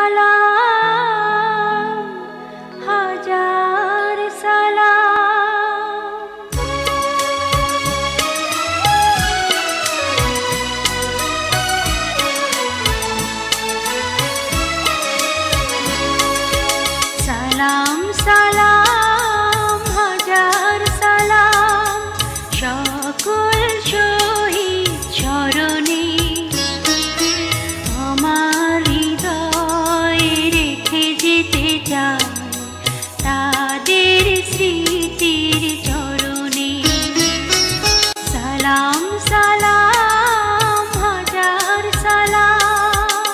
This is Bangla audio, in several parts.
সালাম হাজার সালাম। সালাম সালাম হাজার সালাম সকল শহীদ চরণে, আমার হৃদয়ে রেখে যেতে চাই তাদের স্মৃতির চরণে। সালাম সালাম হাজার সালাম।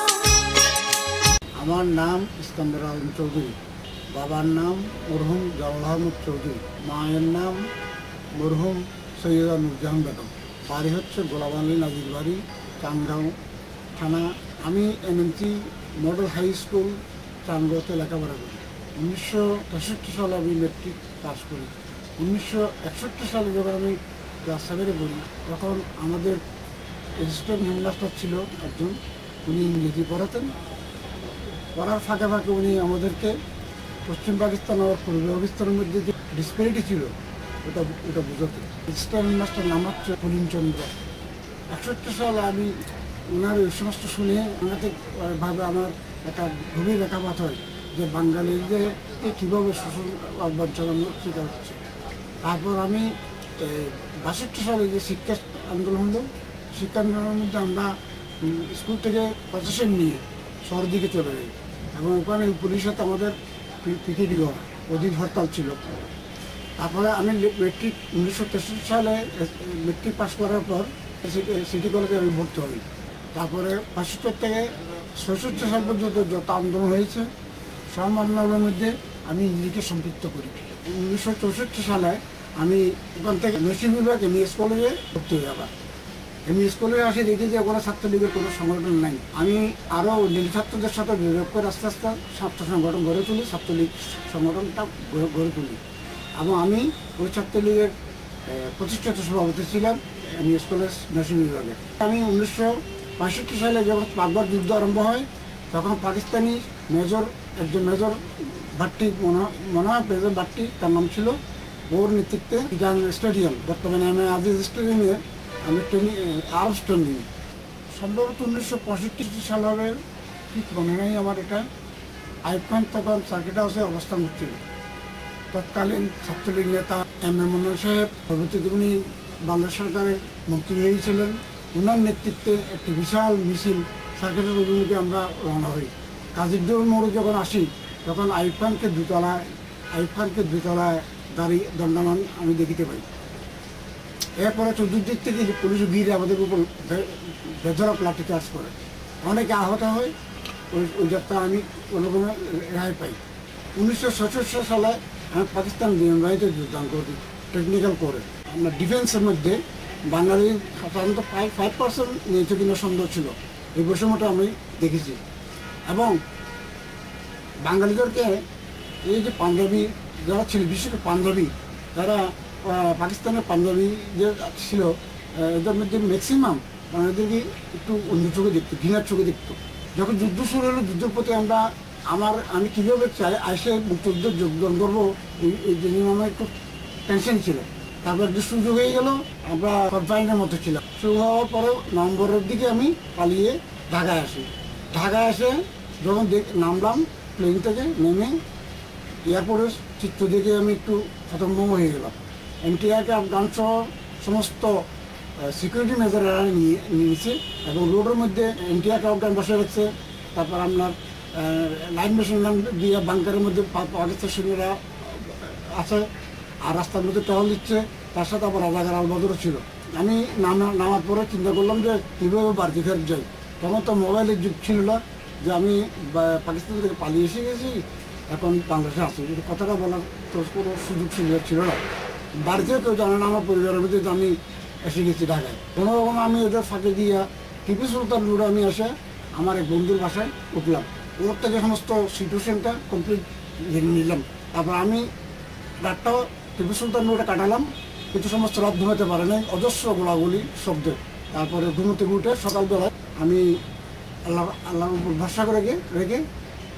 আমার নাম ইস্কান্দার আলম চৌধুরী। বাবার নাম মরহুম জালাল আহমদ চৌধুরী। মায়ের নাম মরহুম সৈয়দা নুরজাহান বেগম। বাড়ি হচ্ছে গোলাবালি নাজির বাড়ি, চান্দগাঁও থানা। আমি এমএনসি মডেল হাই স্কুল চান্দগাঁওতে লেখাপড়া করি। 1963 সালে আমি মেট্রিক পাস করি। 1961 সালে যখন আমি ক্লাস 7-এ পড়ি, তখন আমাদের অ্যাসিস্ট্যান্ট হেডমাস্টার ছিল একজন, উনি ইংরেজি পড়াতেন। পড়ার ফাঁকে ফাঁকে উনি আমাদেরকে পশ্চিম পাকিস্তান আর পূর্ব পাকিস্তানের মধ্যে যে ডিসপ্যারিটি ছিল ওটা বোঝাতেন। অ্যাসিস্ট্যান্ট হেডমাস্টার নাম হচ্ছে পুলিনচন্দ্র। 61 সালে আমি ওনার ওই সমস্ত শুনে ভাবে আমার একটা গভীর রেখাপাত হয় যে বাঙালিদের কীভাবে শোষণ বঞ্চনার শিকার হচ্ছে। তারপর আমি 62 সালে যে শিক্ষা আন্দোলন হলো, শিক্ষা আন্দোলনের মধ্যে আমরা স্কুল থেকে প্রশাসন নিয়ে শহরের দিকে চলে যাই এবং ওখানে পুলিশের সাথে আমাদের পিকেটিং হয়, অধিক হরতাল ছিল। তারপরে আমি মেট্রিক 1963 সালে মেট্রিক পাস করার পর সিটি কলেজে আমি ভর্তি হই। তারপরে 65 থেকে 66 সাল পর্যন্ত যত আন্দোলন হয়েছে সব আন্দোলনের মধ্যে আমি নিজেকে সম্পৃক্ত করি। 1964 সালে আমি ওখান থেকে নরসিংহ বিভাগ এমইএস কলেজে ভর্তি হই। আবার এমইএস কলেজে আসে দেখি যে ওখানে ছাত্রলীগের কোনো সংগঠন নাই। আমি আরও নীল ছাত্রদের সাথে যোগাযোগ করে আস্তে আস্তে ছাত্র সংগঠন গড়ে তুলি, ছাত্রলীগ সংগঠনটা গড়ে তুলি এবং আমি ওই ছাত্রলীগের প্রতিষ্ঠাতা সভাপতি ছিলাম এমইএস কলেজ নরসিংহ বিভাগে। আমি 1965 সালে যখন পাকবার যুদ্ধ আরম্ভ হয়, তখন পাকিস্তানি একজন মেজর ভাট্টি, মনে হয় মেজর ভাট্টি তার নাম ছিল, ওর নেতৃত্বে ইডেন স্টেডিয়াম, বর্তমানে আমি আজিজ স্টেডিয়ামে আমি আরব ট্রেনিং সম্ভবত 1965 সাল হবে, ঠিক মনে নেই আমার এটা। আইয়ুব খান তখন সার্কিট হাউসে অবস্থান করছিল। তৎকালীন ছাত্রলীগ নেতা এম এ মনোহর সাহেব পরবর্তীতে উনি বাংলাদেশ সরকারের মন্ত্রী হয়েছিলেন। ওনার নেতৃত্বে একটি বিশাল মিছিল সার্কিটের অভিমুখে আমরা রওনা হই। কাজিরদৌল মোড়ে যখন আসি, তখন আইয়ুব খানকে দুতলায় দাঁড়িয়ে দণ্ডায়মান আমি দেখিতে পাই। এরপরে চতুর্দিক থেকে পুলিশ গিয়ে আমাদের উপর বেধড়ক লাঠিচার্জ করে, অনেকে আহত হয়। ওই যাত্রা আমি কোনোরকমে রেহাই পাই। 1967 সালে আমি পাকিস্তান বিমান বাহিনীতে যোগদান করি টেকনিক্যাল করে। আমরা ডিফেন্সের মধ্যে বাঙালি সাধারণত 5% নিয়েছে কিনা সন্দেহ ছিল, এই বৈষম্যটা আমি দেখেছি। এবং বাঙালিদেরকে এই যে পাঞ্জাবি যারা ছিল, বিশেষ করে পাঞ্জাবি যারা পাকিস্তানের পাঞ্জাবি যে ছিল, এদের মধ্যে ম্যাক্সিমাম বাঙালিদেরকে একটু অন্য চোখে দেখতো, ঘৃণার চোখে দেখতো। যখন যুদ্ধ শুরু হলো, যুদ্ধের প্রতি আমি কীভাবে চাই আসে মুক্তিযুদ্ধে যোগদান করবো, এই জন্য আমার একটু টেনশন ছিল। তারপর একটু সুযোগ হয়ে গেল, আমরা কনফাইনের মতো ছিলাম। শুরু হওয়ার পরে নভেম্বরের দিকে আমি পালিয়ে ঢাকায় আসি। ঢাকায় এসে যখন নামলাম প্লেন থেকে, নেমে এয়ারপোর্টের চিত্র দেখে আমি একটু হতভম্ব হয়ে গেলাম। এনটিআরকে আফগান সহ সমস্ত সিকিউরিটি মেজাররা নিয়েছে এবং রোডের মধ্যে এনটিআরকে আফগান বসে রাখছে। তারপর আপনার লাইন মেশিন দিয়ে বাংকারের মধ্যে পাকিস্তান সৈন্যরা আছে, আর রাস্তার মধ্যে টহল দিচ্ছে। তার সাথে আবার রাজাকার আলবদরও ছিল। আমি নামার পরে চিন্তা করলাম যে কীভাবে বাড়িতে ফেরত যাই। তখন তো মোবাইলের যুগ ছিল না যে আমি পাকিস্তান থেকে পালিয়ে এসে গেছি, এখন বাংলাদেশে আছি। কিন্তু কথাটা বলার তো কোনো সুযোগ সুবিধা ছিল না। বাড়িতেও কেউ জানে না আমার পরিবারের মধ্যে যে আমি এসে গেছি ঢাকায়। কোনো রকম আমি ওদের ফাঁকে দিয়ে টিপু সুলতান রোডে আমি এসে আমার এক বন্ধুর বাসায় উঠলাম। ওর থেকে সমস্ত সিচুয়েশনটা কমপ্লিট জেনে নিলাম। তারপর আমি রাতটাও টিপু সুলতান রোডে কাটালাম, কিন্তু সমস্ত রাত ঘুমাতে পারে নাই, অজস্র গোলাগুলি শব্দে। তারপরে ঘুমোতে উঠে সকালবেলায় আমি আল্লাহর উপর ভরসা করে রেখে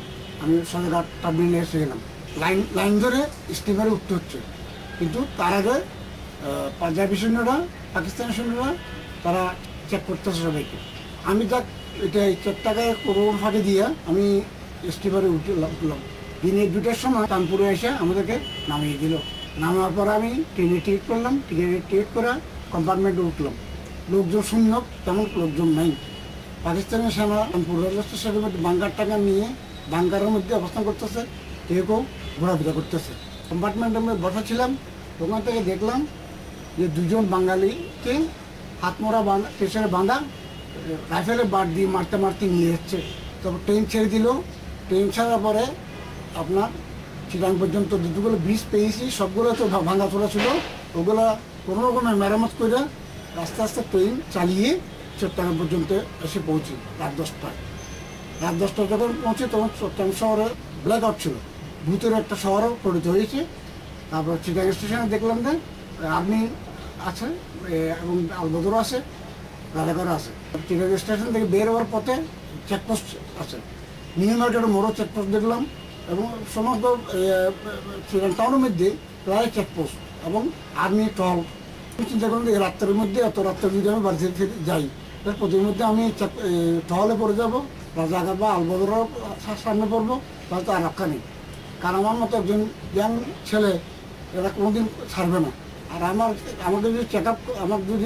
আমি সদরঘাট টার্মিনালে এসে গেলাম। লাইন ধরে স্টিমারে উঠতে হচ্ছে, কিন্তু তার আগে পাঞ্জাবি সৈন্যরা, পাকিস্তানি সৈন্যরা তারা চেক করতেছে সবাইকে। আমি যাক এটা চেকটাকে কোনো ফাঁকে দিয়ে আমি স্টিমারে উঠলাম। দিনে 2টার সময় কানপুরে এসে আমাদেরকে নামিয়ে দিল। নামার পর আমি ট্রেনে টিকিট করলাম, টিকিট করে কম্পার্টমেন্টে উঠলাম। লোকজন শূন্য, তেমন লোকজন নাই। পাকিস্তানি সেনা কানপুর রেলওয়ে স্টেশনের মধ্যে বাঙ্কারটাকে নিয়ে বাঙ্কারের মধ্যে অবস্থান করতেছে, কেউ কেউ ঘোরাফেরা করতেছে। কম্পার্টমেন্টের মধ্যে বসা ছিলাম, ওখান থেকে দেখলাম যে 2জন বাঙালিকে হাত মোড়া পেছনে বাঁধা রাইফেলের বাট দিয়ে মারতে মারতে নিয়ে যাচ্ছে। তারপর ট্রেন ছেড়ে দিল। ট্রেন ছাড়ার পরে আপনার চিটাং পর্যন্ত যতগুলো ব্রিজ পেয়েছি সবগুলো তো ভাঙা চোরা ছিল, ওগুলো কোনো রকমের মেরামত করে আস্তে আস্তে ট্রেন চালিয়ে চট্টগ্রাম পর্যন্ত এসে পৌঁছি রাত 10টায়। রাত 10টায় যখন পৌঁছে তখন চট্টগ্রাম শহরে ব্ল্যাক আউট ছিল, ভূতের একটা শহরও পরিণত হয়েছে। তারপর চিটাং স্টেশনে দেখলাম যে আর্মি আছে এবং আলবদরও আছে, রাজাকারও আছে। চিটাং স্টেশন থেকে বের হওয়ার পথে চেকপোস্ট আছে, নিউ মার্কেটের মোড়ও চেকপোস্ট দেখলাম, এবং সমস্ত চিটাং টাউনের মধ্যে প্রায় চেকপোস্ট এবং আর্মি টহল। আমি চিন্তা করলাম এই রাত্রের মধ্যে, এত রাত্রে যদি আমি বাড়িতে ফিরে যাই, প্রতির মধ্যে আমি টহলে পড়ে যাবো, রাজাকার বা আলবদরের সামনে পড়বো, তাহলে তো আর রক্ষা নেই। কারণ আমার মতো একজন ইয়াং ছেলে এরা কোনোদিন ছাড়বে না। আর আমাকে যদি চেক আপ, আমার যদি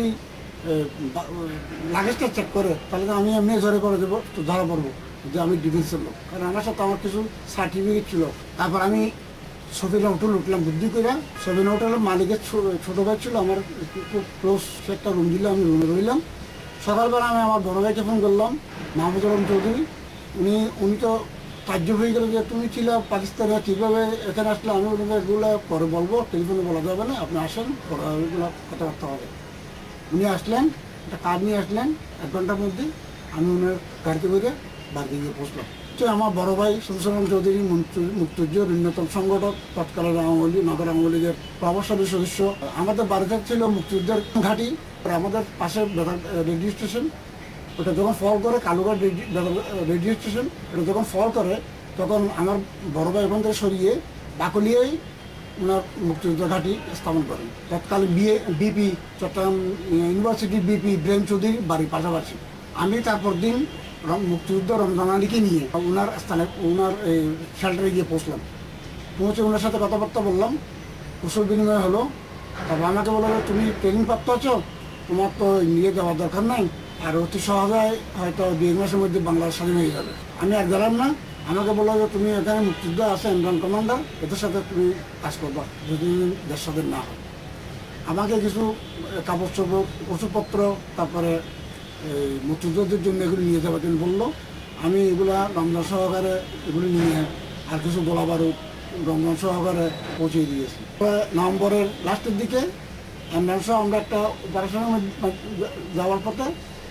লাগেজটা চেক করে, তাহলে তো আমি এমনি ধরে করে দেবো, তো ধরা পড়বো যে আমি ডিফেন্সের লোক। কারণ আমার সাথে আমার কিছু সার্টিফিকেট ছিল। তারপর আমি সফিনা হোটেল উঠলাম বুদ্ধি করে। সফিনা হোটেলের মালিকের ছোটো ভাই ছিল, আমার খুব ক্লোজ, সে একটা রুম দিল, আমি রুমে রইলাম। সকালবেলা আমি আমার বড় ভাইকে ফোন করলাম, মাহমুদুর রহমান চৌধুরী। উনি তো কার্য হয়ে গেল যে তুমি ছিল পাকিস্তানে, কীভাবে এখানে আসলে। আমি বললাম এগুলো পরে বলবো, টেলিফোনে বলা যাবে না, আপনি আসেন, এগুলো কথাবার্তা হবে। উনি আসলেন, একটা কার নিয়ে আসলেন। 1 ঘন্টার মধ্যে আমি ওনার গাড়িতে করে বাড়িতে গিয়ে পৌঁছলাম। আমার বড় ভাই শামসুর চৌধুরী মুক্তিযুদ্ধের অন্যতম সংগঠক, তৎকালীন নগর আওয়ামী লীগের প্রভাবশালী সদস্য। আমাদের বাড়িতে ছিল মুক্তিযুদ্ধের ঘাঁটি, আমাদের পাশে রেডিও স্টেশন। ওটা যখন ফল করে কালুঘাট রেডিও স্টেশন, এটা যখন ফল করে তখন আমার বড় ভাই ওখান থেকে সরিয়ে বাকলিয়ায় ওনার মুক্তিযুদ্ধ ঘাঁটি স্থাপন করেন। তৎকালীন বিপি চট্টগ্রাম ইউনিভার্সিটি বিপি ব্রেম চৌধুরীর বাড়ি পাশাপাশি। আমি তারপর দিন মুক্তিযুদ্ধ রমজান আলীকে নিয়ে ওনার স্থানে, ওনার এই শেল্টারে গিয়ে পৌঁছলাম। পৌঁছে ওনার সাথে কথাবার্তা বললাম, কুশল বিনিময় হলো। তারপর আমাকে বললো তুমি ট্রেনিং প্রাপ্ত আছো, তোমার তো নিয়ে যাওয়ার দরকার নাই, আর অতি সহজে হয়তো 2 মাসের মধ্যে বাংলাদেশ স্বাধীন হয়ে যাবে। আমি আর গেলাম না। আমাকে বললো যে তুমি এখানে মুক্তিযুদ্ধ আছে, ইমরান কমান্ডার, এদের সাথে তুমি কাজ করবা যদি দেশ স্বাধীন না হয়। আমাকে কিছু কাপড় চোপড়, ওষুধপত্র, তারপরে এই মুক্তিযুদ্ধের জন্য এগুলো নিয়ে যাওয়ার জন্য বললো। আমি এগুলা রমজান সহকারে এগুলো নিয়ে আর কিছু গোলা বারুদ রমজান সহকারে পৌঁছে দিয়েছি। নভেম্বরের লাস্টের দিকে আমরা একটা অপারেশনের যাওয়ার পথে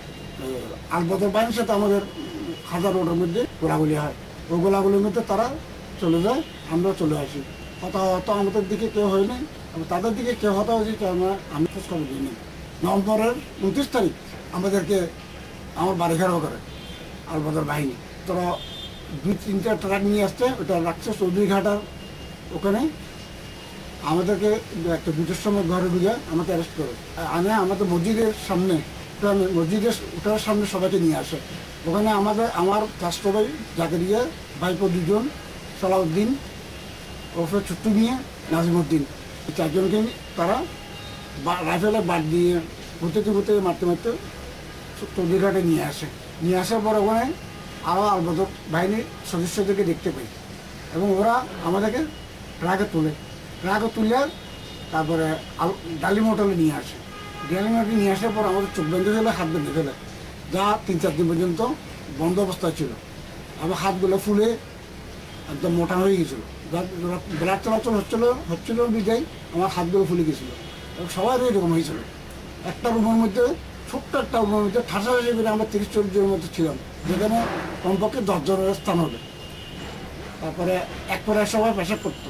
আলবদর বাহিনীর সাথে আমাদের 1000 রোডের মধ্যে গোলাগুলি হয়। ওই গোলাগুলির মধ্যে তারা চলে যায়, আমরা চলে আসি। হতাহত আমাদের দিকে কেউ হয়নি, তাদের দিকে কেউ হতা হয়েছে আমি খোঁজখবর দিইনি। নভেম্বরের 29 তারিখ আমাদেরকে আমার বাড়ি ঘেরাও করে আলবদর বাহিনী। তারা 2-3টা ট্রাক নিয়ে আসছে, ওটা রাখছে চৌধুরীঘাটার ওখানে। আমাদেরকে একটা 2টার সময় ঘরে ঢুকে আমাকে অ্যারেস্ট করে আনে আমাদের মসজিদের সামনে, মসজিদের ওটার সামনে সবাইকে নিয়ে আসে। ওখানে আমার রাষ্ট্র ভাই জাকেরিয়া, ভাইপো 2জন, সালাউদ্দিন ওরফে ছুট্টু নিয়ে নাজিমুদ্দিন, 4জনকে তারা রাইফেলে বাদ দিয়ে ঘুরতে মারতে চৌধুরীঘাটে নিয়ে আসে। নিয়ে আসার পর ওখানে আরও আলবদর বাহিনীর সদস্যদেরকে দেখতে পাই, এবং ওরা আমাদেরকে ট্রাকে তুলে তারপরে ডালিম হোটেলে নিয়ে আসে। ডালিম হোটেলে নিয়ে আসার পর আমাদের চোখ বেঁধে ফেলে, হাত বেঁধে ফেলে, যা 3-4 দিন পর্যন্ত বন্ধ অবস্থায় ছিল। আমার হাতগুলো ফুলে একদম মোটা হয়ে গেছিলো, ব্লাড চলাচল হচ্ছিল বিদায় আমার হাতগুলো ফুলে গেছিলো, এবং সবাই এরকম হয়েছিল। একটা রুমের মধ্যে, ছোট্ট একটা রুমের মধ্যে ঠাসাঠাসি করে আমরা 30-40 জনের মধ্যে ছিলাম, যেখানে কমপক্ষে 10 জনের স্থান হবে। তারপরে এক পরে সবাই পেশাব করতো,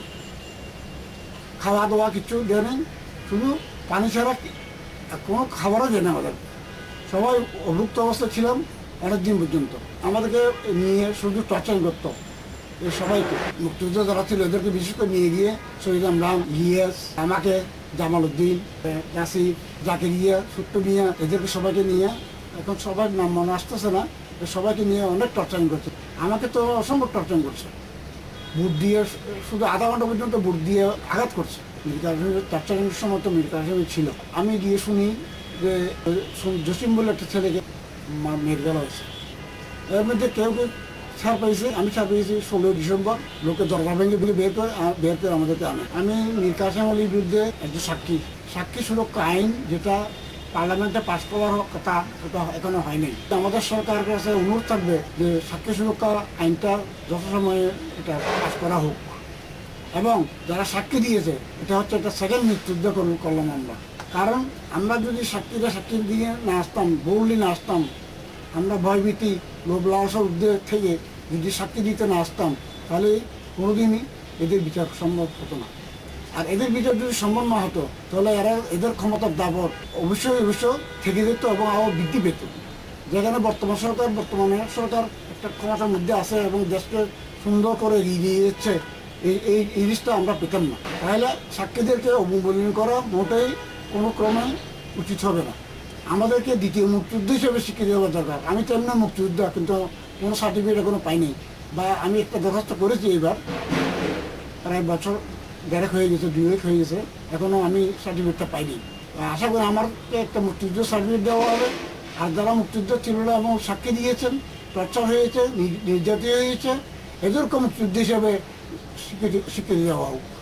খাওয়া দাওয়া কিছু দেয় নেই, শুধু পানি ছাড়া কোনো খাবারও দেয় না আমাদের। সবাই অভুক্ত অবস্থা ছিলাম অনেক দিন পর্যন্ত। আমাদেরকে নিয়ে শুধু টর্চার করতো, এই সবাইকে মুক্তিযোদ্ধা যারা ছিল এদেরকে বিশেষ করে নিয়ে গিয়ে শহীদ আমরান, ইলিয়াস, আমাকে, জামাল উদ্দিন, নাসির, জাকির ইয়া, সুট্টু মিয়া, এদেরকে সবাইকে নিয়ে, এখন সবার নাম মনে আসতেছে না, সবাইকে নিয়ে অনেক টর্চারিং করছে। আমাকে তো অসম্ভব টর্চারিং করছে, বুট দিয়ে শুধু আধা ঘন্টা পর্যন্ত বুট দিয়ে আঘাত করছে। মীর কাসেমের টর্চারিংয়ের সময় তো মীর কাসেম ছিল। আমি গিয়ে শুনি যে জসিম বলে একটা ছেলেকে মেরে ফেলা হয়েছে। এর মধ্যে কেউ কেউ ছাড় পেয়েছে, আমি ছাড় পেয়েছি 16 ডিসেম্বর। লোকে দরজা ভেঙে ফেলে বের করে আমাদেরকে আনে। আমি মীর কাসেম আলীর বিরুদ্ধে একজন সাক্ষী সুরক্ষা আইন, যেটা পার্লামেন্টে পাস করার কথা, সেটা এখনো হয়নি। আমাদের সরকারের কাছে অনুরোধ থাকবে যে সাক্ষী সুরক্ষা আইনটা যথাসময়ে এটা পাস করা হোক, এবং যারা সাক্ষী দিয়েছে এটা হচ্ছে একটা সেকেন্ড মৃত্যুদ্ধ করলাম আমরা। কারণ আমরা যদি সাক্ষী দিয়ে না আসতাম, বললি না আসতাম, আমরা ভয়ভীতি, লোভ লালসার উদ্যোগ থেকে যদি সাক্ষী দিতে না আসতাম, তাহলে কোনোদিনই এদের বিচার সম্ভব হতো না। আর এদের বিচার যদি সম্ভব না হতো, তাহলে এদের ক্ষমতার দাবর অবশ্যই থেকে যেত এবং আরও বৃদ্ধি পেত। যেখানে বর্তমানে সরকার একটা ক্ষমতার মধ্যে আছে এবং দেশকে সুন্দর করে এগিয়ে যাচ্ছে, এই জিনিসটা আমরা পেতাম না। তাহলে সাক্ষীদেরকে অবমূল্যায়ন করা মোটেই কোনো ক্রমে উচিত হবে না। আমাদেরকে দ্বিতীয় মুক্তিযুদ্ধ হিসেবে স্বীকৃতি দেওয়া দরকার। আমি তো এমনি মুক্তিযোদ্ধা, কিন্তু কোনো সার্টিফিকেট এখনো পাইনি, বা আমি একটা দরখাস্ত করেছি এইবার, প্রায় বছর 1.5 হয়ে গেছে, 2 week হয়ে গেছে, এখনও আমি সার্টিফিকেটটা পাইনি। আশা করি আমাকে একটা মুক্তিযুদ্ধ সার্টিফিকেট দেওয়া হবে। আর যারা মুক্তিযুদ্ধ ছিল না এবং সাক্ষী দিয়েছেন, টর্চার হয়েছে, নির্যাতিত হয়েছে, এদেরকে মুক্তিযুদ্ধ হিসেবে স্বীকৃতি দেওয়া হোক।